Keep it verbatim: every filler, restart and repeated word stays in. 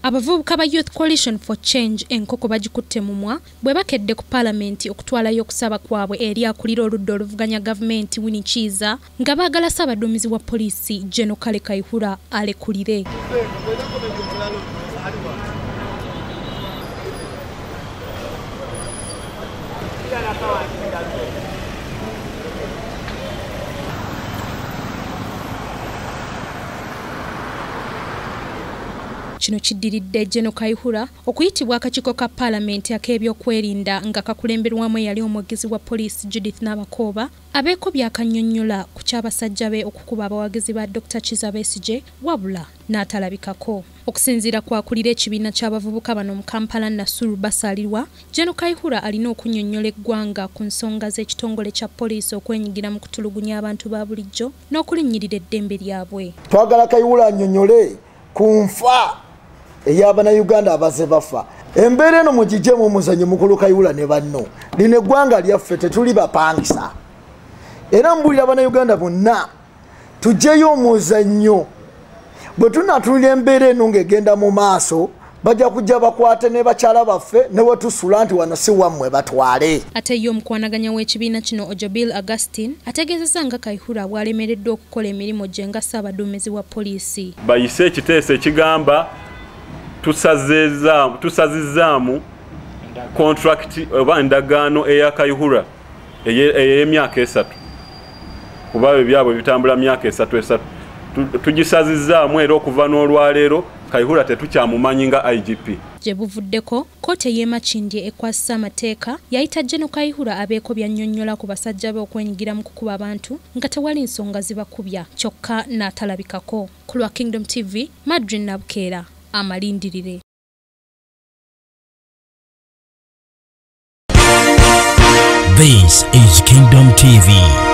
Abavubuka ba Youth Coalition for Change enkoko bagikutte mumwa bwe bakedde ku Parliament okutwalayo okusaba kwabwe eri akulira oludda oluvuganya gavumenti Winikiza nga baagala ssaabaduumizi wa poliisi Kale Kayihura alekulire. Kino kiddiridde Kale Kayihura okuyitibwa akakiiko ka Parliament ak'ebyokwerinda nga kakulemberwamu eyali omwogezi wa poliisi Judith Nabakooba abeekobya akannyonnyola ku kyabasajja be okukuba abawagizi ba Doctor Kizza Besigye wabula n'atalabikako. Okusinziira ku akulira ekibiina ky'abavubuka bano mu Kampala Nasuru basalirwa, Kale Kayihura alina okunnyonnyola eggwanga ku nsonga z'ekitongole kya poliisi okwenyigira mu kutulugunya abantu ba bulijjo n'okulinnyirira eddembe lyabwe. Twagala Kayihura annyonnyole ku nfa ey'Abannayuganda abaze bafa. Embeera eno mugijjemu omuzannyo mukulu Kayihura ne banno. Lino eggwanga lyaffe tetuli bapangisa. Era mbulira Abannayuganda bonna tuggyeyo omuzannyo. Bwe tunaatulira embeera eno ng'egenda mu maaso bajja kujja bakwate ne bakyala baffe ne we tusula nti wano si wammwe batwale. Ate ye omukwanaganya w'ekibiina kino Ojobil Augustine ategeezezza nga Kayihura bw'alemereddwa okukola emirimu gye nga ssaabaduumizi wa poliisi. Bayise ekiteeso ekigamba tusazizaamu contract oba endagaano eya Kayihura ey'emyaka esatu. Kuba ebyabwe bitambula myaka esatu esatu. Tugisazizaamu era okuva n'olwaleero Kayihura tetukyamumanyi nga I G P. Gye buvuddeko kkooti ey'e Makindye ekwasisa amateeka yayita Kale Kayihura abeekobya nnyonnyola ku basajja be okwenyigira mu kukuba abantu nga tewali nsonga zibakubya kyokka n'atalabikako. Ku lwa Kingdom T V, Madrid Nabukeera amalindirire. This is Kingdom T V.